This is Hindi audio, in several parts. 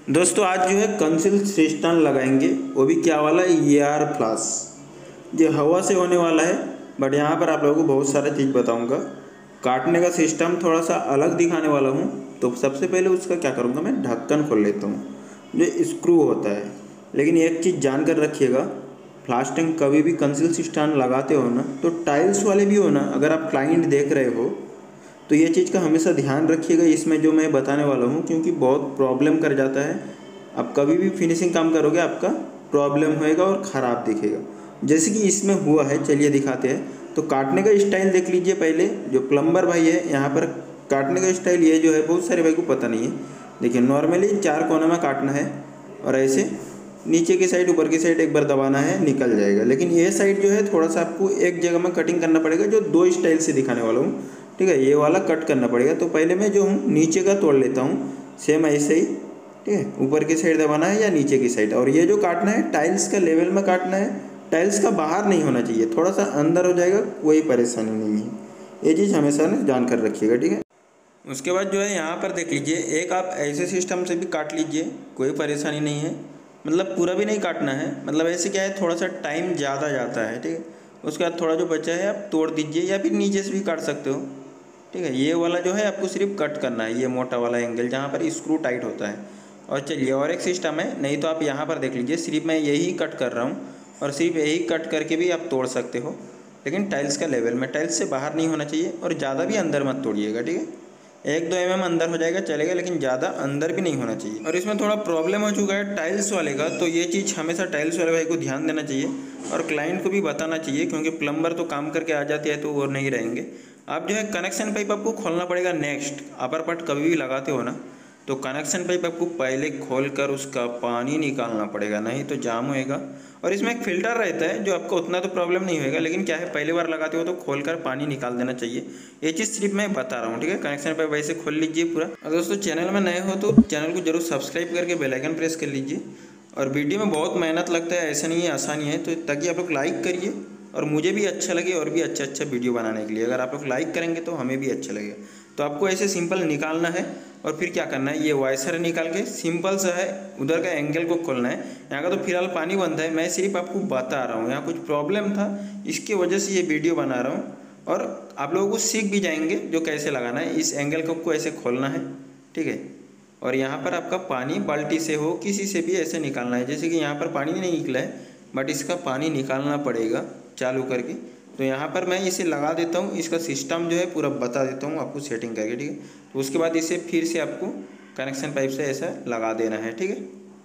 दोस्तों आज जो है कंसील सिस्टम लगाएंगे, वो भी क्या वाला एयर फ्लास, ये हवा से होने वाला है। बट यहाँ पर आप लोगों को बहुत सारा चीज़ बताऊंगा। काटने का सिस्टम थोड़ा सा अलग दिखाने वाला हूँ। तो सबसे पहले उसका क्या करूँगा, मैं ढक्कन खोल लेता हूँ जो स्क्रू होता है। लेकिन एक चीज़ जान कर रखिएगा, प्लास्टिक कभी भी कंसील सिस्टम लगाते हो ना, तो टाइल्स वाले भी हो ना, अगर आप क्लाइंट देख रहे हो तो ये चीज़ का हमेशा ध्यान रखिएगा इसमें जो मैं बताने वाला हूँ, क्योंकि बहुत प्रॉब्लम कर जाता है। आप कभी भी फिनिशिंग काम करोगे आपका प्रॉब्लम होएगा और ख़राब दिखेगा, जैसे कि इसमें हुआ है। चलिए दिखाते हैं। तो काटने का स्टाइल देख लीजिए पहले। जो प्लम्बर भाई है यहाँ पर, काटने का स्टाइल ये जो है बहुत सारे भाई को पता नहीं है। देखिए नॉर्मली 4 कोने में काटना है और ऐसे नीचे की साइड ऊपर की साइड एक बार दबाना है, निकल जाएगा। लेकिन ये साइड जो है थोड़ा सा आपको एक जगह में कटिंग करना पड़ेगा, जो 2 स्टाइल से दिखाने वाला हूँ। ठीक है, ये वाला कट करना पड़ेगा। तो पहले मैं जो हूँ नीचे का तोड़ लेता हूँ, सेम ऐसे ही। ठीक है, ऊपर की साइड दबाना है या नीचे की साइड। और ये जो काटना है टाइल्स का लेवल में काटना है, टाइल्स का बाहर नहीं होना चाहिए, थोड़ा सा अंदर हो जाएगा, कोई परेशानी नहीं है। ये चीज़ हमेशा ना जान कर रखिएगा। ठीक है, उसके बाद जो है यहाँ पर देख लीजिए, एक आप ऐसे सिस्टम से भी काट लीजिए, कोई परेशानी नहीं है। मतलब पूरा भी नहीं काटना है, मतलब ऐसे क्या है, थोड़ा सा टाइम ज़्यादा जाता है। ठीक है, उसके बाद थोड़ा जो बचा है आप तोड़ दीजिए, या फिर नीचे से भी काट सकते हो। ठीक है, ये वाला जो है आपको सिर्फ कट करना है, ये मोटा वाला एंगल जहाँ पर स्क्रू टाइट होता है। और चलिए और एक सिस्टम है, नहीं तो आप यहाँ पर देख लीजिए, सिर्फ मैं यही कट कर रहा हूँ और सिर्फ यही कट करके भी आप तोड़ सकते हो। लेकिन टाइल्स का लेवल में, टाइल्स से बाहर नहीं होना चाहिए और ज़्यादा भी अंदर मत तोड़िएगा। ठीक है, 1-2 mm अंदर हो जाएगा चलेगा, लेकिन ज़्यादा अंदर भी नहीं होना चाहिए। और इसमें थोड़ा प्रॉब्लम हो चुका है टाइल्स वाले का, तो ये चीज़ हमेशा टाइल्स वाले भाई को ध्यान देना चाहिए और क्लाइंट को भी बताना चाहिए, क्योंकि प्लम्बर तो काम करके आ जाते हैं तो वो नहीं रहेंगे। आप जो है कनेक्शन पाइप आपको खोलना पड़ेगा। नेक्स्ट अपर पार्ट कभी भी लगाते हो ना, तो कनेक्शन पाइप आपको पहले खोल कर उसका पानी निकालना पड़ेगा, नहीं तो जाम होएगा। और इसमें एक फ़िल्टर रहता है जो आपको उतना तो प्रॉब्लम नहीं होएगा, लेकिन क्या है, पहली बार लगाते हो तो खोल कर पानी निकाल देना चाहिए। ये चीज़ सिर्फ मैं बता रहा हूँ। ठीक है, कनेक्शन पाइप वैसे खोल लीजिए पूरा। और दोस्तों चैनल में नए हो तो चैनल को जरूर सब्सक्राइब करके बेल आइकन प्रेस कर लीजिए। और वीडियो में बहुत मेहनत लगता है, ऐसा नहीं है आसानी है, तो ताकि आप लोग लाइक करिए और मुझे भी अच्छा लगे और भी अच्छा अच्छा वीडियो बनाने के लिए। अगर आप लोग लाइक करेंगे तो हमें भी अच्छा लगेगा। तो आपको ऐसे सिंपल निकालना है और फिर क्या करना है, ये वाइसर निकाल के सिंपल सा है उधर का एंगल को खोलना है। यहाँ का तो फिलहाल पानी बंद है, मैं सिर्फ आपको बता रहा हूँ, यहाँ कुछ प्रॉब्लम था इसकी वजह से ये वीडियो बना रहा हूँ। और आप लोगों को सीख भी जाएंगे जो कैसे लगाना है। इस एंगल को आपको ऐसे खोलना है। ठीक है, और यहाँ पर आपका पानी बाल्टी से हो किसी से भी ऐसे निकालना है। जैसे कि यहाँ पर पानी नहीं निकला है, बट इसका पानी निकालना पड़ेगा चालू करके। तो यहाँ पर मैं इसे लगा देता हूँ, इसका सिस्टम जो है पूरा बता देता हूँ आपको सेटिंग करके। ठीक है, तो उसके बाद इसे फिर से आपको कनेक्शन पाइप से ऐसा लगा देना है। ठीक है,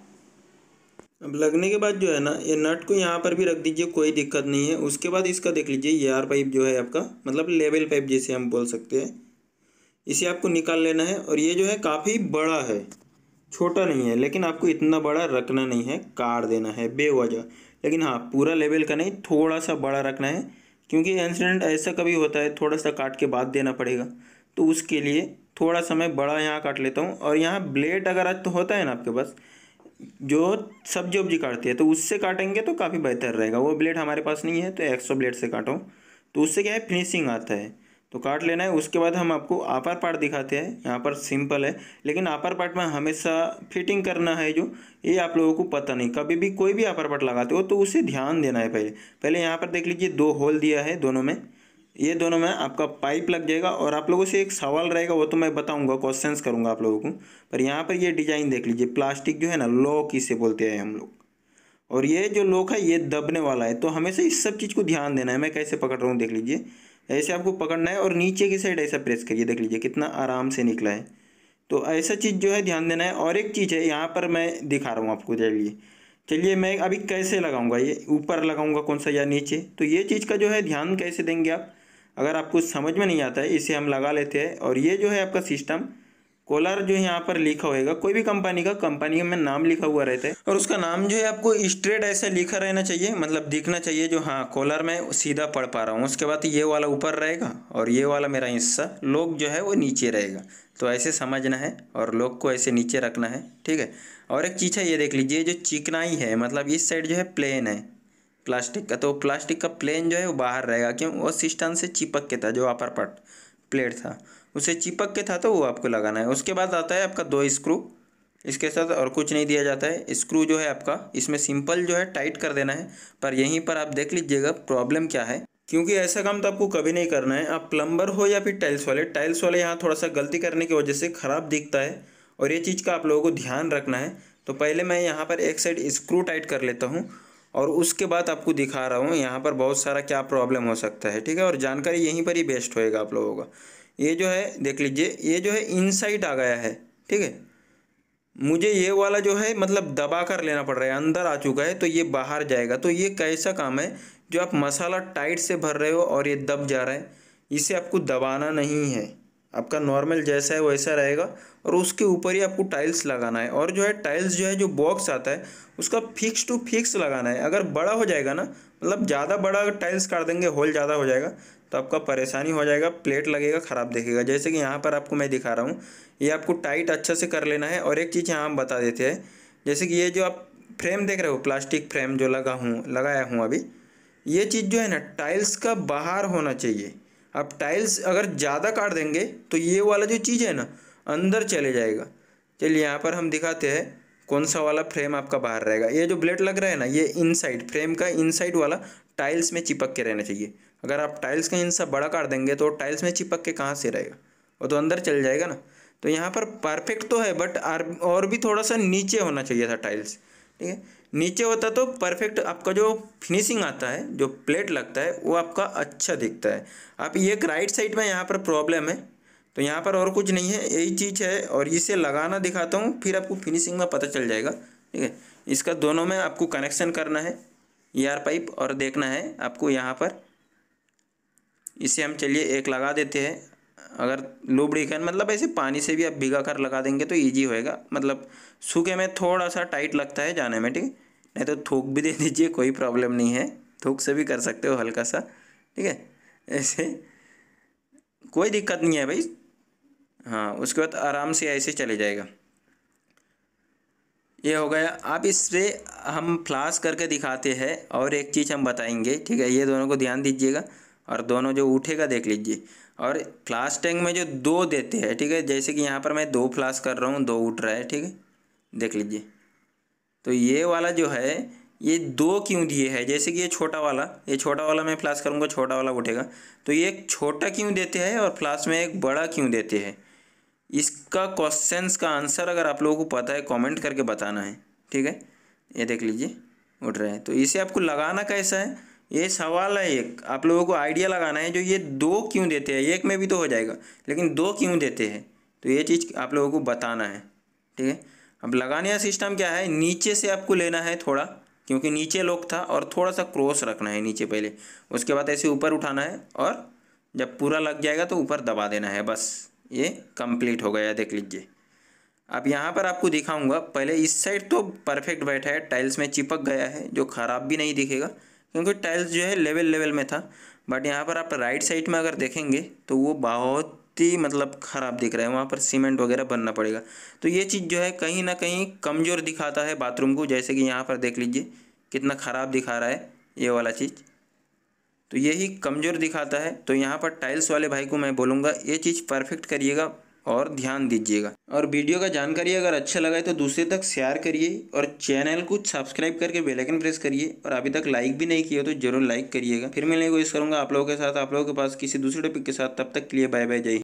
अब लगने के बाद जो है ना, ये नट को यहाँ पर भी रख दीजिए, कोई दिक्कत नहीं है। उसके बाद इसका देख लीजिए, ये आर पाइप जो है आपका, मतलब लेवल पाइप जैसे हम बोल सकते हैं, इसे आपको निकाल लेना है। और ये जो है काफ़ी बड़ा है, छोटा नहीं है, लेकिन आपको इतना बड़ा रखना नहीं है, काट देना है बेवजह। लेकिन हाँ, पूरा लेवल का नहीं, थोड़ा सा बड़ा रखना है, क्योंकि इंसिडेंट ऐसा कभी होता है थोड़ा सा काट के बाद देना पड़ेगा। तो उसके लिए थोड़ा सा मैं बड़ा यहाँ काट लेता हूँ। और यहाँ ब्लेड अगर आज तो होता है ना आपके पास, जो सब्जी वब्जी काटती है, तो उससे काटेंगे तो काफ़ी बेहतर रहेगा। वो ब्लेड हमारे पास नहीं है, तो 100 ब्लेड से काटो, तो उससे क्या है, फिनिशिंग आता है। तो काट लेना है। उसके बाद हम आपको अपर पार्ट दिखाते हैं। यहाँ पर सिंपल है, लेकिन अपर पार्ट में हमेशा फिटिंग करना है, जो ये आप लोगों को पता नहीं। कभी भी कोई भी अपर पार्ट लगाते हो तो उसे ध्यान देना है। पहले पहले यहाँ पर देख लीजिए, 2 होल दिया है दोनों में, ये दोनों में आपका पाइप लग जाएगा। और आप लोगों से एक सवाल रहेगा, वो तो मैं बताऊंगा, क्वेश्चंस करूंगा आप लोगों को। पर यहाँ पर ये डिजाइन देख लीजिए, प्लास्टिक जो है ना, लॉक इसे बोलते हैं हम लोग। और ये जो लॉक है ये दबने वाला है, तो हमेशा इस सब चीज़ को ध्यान देना है। मैं कैसे पकड़ रहा हूँ देख लीजिए, ऐसे आपको पकड़ना है और नीचे की साइड ऐसा प्रेस करिए, देख लीजिए कितना आराम से निकला है। तो ऐसा चीज़ जो है ध्यान देना है। और एक चीज़ है, यहाँ पर मैं दिखा रहा हूँ आपको, चलिए चलिए मैं अभी कैसे लगाऊंगा, ये ऊपर लगाऊंगा कौन सा या नीचे, तो ये चीज़ का जो है ध्यान कैसे देंगे आप, अगर आपको समझ में नहीं आता है, इसे हम लगा लेते हैं। और ये जो है आपका सिस्टम, कॉलर जो है यहाँ पर लिखा होएगा, कोई भी कंपनी का, कंपनी में नाम लिखा हुआ रहता है, और उसका नाम जो है आपको स्ट्रेट ऐसा लिखा रहना चाहिए, मतलब दिखना चाहिए जो, हाँ कॉलर में सीधा पढ़ पा रहा हूँ। उसके बाद ये वाला ऊपर रहेगा और ये वाला मेरा हिस्सा लॉक जो है वो नीचे रहेगा। तो ऐसे समझना है और लॉक को ऐसे नीचे रखना है। ठीक है, और एक चीज़ है, ये देख लीजिए, जो चिकनाई है, मतलब इस साइड जो है प्लेन है प्लास्टिक का, तो प्लास्टिक का प्लेन जो है वो बाहर रहेगा, क्यों, वो सिस्टम से चिपक के था, जो अपर पार्ट प्लेट था उसे चिपक के था, तो वो आपको लगाना है। उसके बाद आता है आपका 2 स्क्रू। इसके साथ और कुछ नहीं दिया जाता है। स्क्रू जो है आपका इसमें सिंपल जो है टाइट कर देना है, पर यहीं पर आप देख लीजिएगा प्रॉब्लम क्या है, क्योंकि ऐसा काम तो आपको कभी नहीं करना है। आप प्लम्बर हो या फिर टाइल्स वाले यहाँ थोड़ा सा गलती करने की वजह से ख़राब दिखता है, और ये चीज़ का आप लोगों को ध्यान रखना है। तो पहले मैं यहाँ पर एक साइड स्क्रू टाइट कर लेता हूँ और उसके बाद आपको दिखा रहा हूँ यहाँ पर बहुत सारा क्या प्रॉब्लम हो सकता है, ठीक है। और जानकारी यहीं पर ही बेस्ट होएगा आप लोगों का। ये जो है देख लीजिए, ये जो है इनसाइड आ गया है, ठीक है। मुझे ये वाला जो है मतलब दबा कर लेना पड़ रहा है, अंदर आ चुका है तो ये बाहर जाएगा। तो ये कैसा काम है, जो आप मसाला टाइट से भर रहे हो और ये दब जा रहा है, इसे आपको दबाना नहीं है। आपका नॉर्मल जैसा है वैसा रहेगा और उसके ऊपर ही आपको टाइल्स लगाना है। और जो है टाइल्स जो है जो बॉक्स आता है उसका फिक्स टू फिक्स लगाना है। अगर बड़ा हो जाएगा ना, मतलब ज़्यादा बड़ा टाइल्स काट देंगे, होल ज़्यादा हो जाएगा तो आपका परेशानी हो जाएगा, प्लेट लगेगा, ख़राब दिखेगा। जैसे कि यहाँ पर आपको मैं दिखा रहा हूँ, ये आपको टाइट अच्छा से कर लेना है। और एक चीज़ यहाँ हम बता देते हैं, जैसे कि ये जो आप फ्रेम देख रहे हो, प्लास्टिक फ्रेम जो लगाया हूँ अभी, ये चीज़ जो है ना टाइल्स का बाहर होना चाहिए। आप टाइल्स अगर ज़्यादा काट देंगे तो ये वाला जो चीज़ है ना अंदर चले जाएगा। चलिए यहाँ पर हम दिखाते हैं कौन सा वाला फ्रेम आपका बाहर रहेगा। ये जो ब्लेड लग रहा है ना, ये इनसाइड फ्रेम का इनसाइड वाला टाइल्स में चिपक के रहना चाहिए। अगर आप टाइल्स का हिस्सा बड़ा काट देंगे तो टाइल्स में चिपक के कहाँ से रहेगा, वो तो अंदर चल जाएगा ना। तो यहाँ पर परफेक्ट तो है, बट और भी थोड़ा सा नीचे होना चाहिए था टाइल्स, ठीक है। नीचे होता तो परफेक्ट आपका जो फिनिशिंग आता है, जो प्लेट लगता है वो आपका अच्छा दिखता है। आप ये एक राइट साइड में यहाँ पर प्रॉब्लम है, तो यहाँ पर और कुछ नहीं है, यही चीज़ है। और इसे लगाना दिखाता हूँ, फिर आपको फिनिशिंग में पता चल जाएगा, ठीक है। इसका दोनों में आपको कनेक्शन करना है ER पाइप, और देखना है आपको यहाँ पर। इसे हम चलिए एक लगा देते हैं। अगर लुब्रिकेंट मतलब ऐसे पानी से भी आप भिगा कर लगा देंगे तो ईजी होएगा। मतलब सूखे में थोड़ा सा टाइट लगता है जाने में, ठीक है। नहीं तो थूक भी दे दीजिए, कोई प्रॉब्लम नहीं है, थूक से भी कर सकते हो हल्का सा, ठीक है। ऐसे कोई दिक्कत नहीं है भाई। हाँ, उसके बाद आराम से ऐसे चले जाएगा। ये हो गया। आप इससे हम फ्लास करके दिखाते हैं और एक चीज़ हम बताएंगे, ठीक है। ये दोनों को ध्यान दीजिएगा, और दोनों जो उठेगा देख लीजिए। और फ्लास टैंक में जो 2 देते हैं, ठीक है, जैसे कि यहाँ पर मैं 2 फ्लास कर रहा हूँ, 2 उठ रहा है, ठीक है, देख लीजिए। तो ये वाला जो है ये 2 क्यों दिए है, जैसे कि ये छोटा वाला मैं फ्लास करूँगा, छोटा वाला उठेगा। तो ये एक छोटा क्यों देते हैं और फ्लास में एक बड़ा क्यों देते हैं, इसका क्वेश्चंस का आंसर अगर आप लोगों को पता है कमेंट करके बताना है, ठीक है। ये देख लीजिए उठ रहे हैं। तो इसे आपको लगाना कैसा है, ये सवाल है। एक आप लोगों को आइडिया लगाना है, जो ये 2 क्यों देते हैं, एक में भी तो हो जाएगा, लेकिन 2 क्यों देते हैं, तो ये चीज़ आप लोगों को बताना है, ठीक है। अब लगाने का सिस्टम क्या है, नीचे से आपको लेना है थोड़ा, क्योंकि नीचे लॉक था, और थोड़ा सा क्रॉस रखना है नीचे पहले, उसके बाद ऐसे ऊपर उठाना है, और जब पूरा लग जाएगा तो ऊपर दबा देना है, बस ये कंप्लीट हो गया, देख लीजिए। अब यहाँ पर आपको दिखाऊंगा, पहले इस साइड तो परफेक्ट बैठा है, टाइल्स में चिपक गया है, जो ख़राब भी नहीं दिखेगा क्योंकि टाइल्स जो है लेवल में था। बट यहाँ पर आप राइट साइड में अगर देखेंगे तो वो बहुत ही मतलब ख़राब दिख रहा है, वहाँ पर सीमेंट वगैरह बनना पड़ेगा। तो ये चीज़ जो है कहीं ना कहीं कमज़ोर दिखाता है बाथरूम को, जैसे कि यहाँ पर देख लीजिए कितना ख़राब दिखा रहा है ये वाला चीज़, तो यही कमज़ोर दिखाता है। तो यहाँ पर टाइल्स वाले भाई को मैं बोलूँगा ये चीज़ परफेक्ट करिएगा और ध्यान दीजिएगा। और वीडियो का जानकारी अगर अच्छा लगा है तो दूसरे तक शेयर करिए, और चैनल को सब्सक्राइब करके बेल आइकन प्रेस करिए, और अभी तक लाइक भी नहीं किया तो जरूर लाइक करिएगा। फिर मिलने की कोशिश करूँगा आप लोगों के साथ, आप लोगों के पास किसी दूसरे टॉपिक के साथ। तब तक के लिए बाय बाय, जय हिंद।